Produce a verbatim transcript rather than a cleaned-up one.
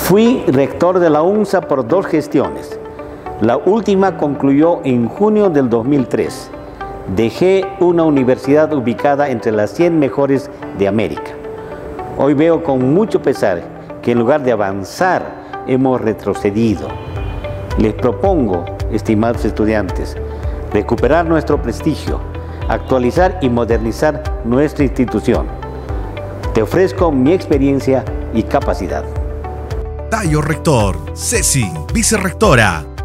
Fui rector de la UNSA por dos gestiones. La última concluyó en junio del dos mil tres. Dejé una universidad ubicada entre las cien mejores de América. Hoy veo con mucho pesar que en lugar de avanzar, hemos retrocedido. Les propongo, estimados estudiantes, recuperar nuestro prestigio, actualizar y modernizar nuestra institución. Te ofrezco mi experiencia y capacidad. Tallo rector, Ceci, vicerrectora.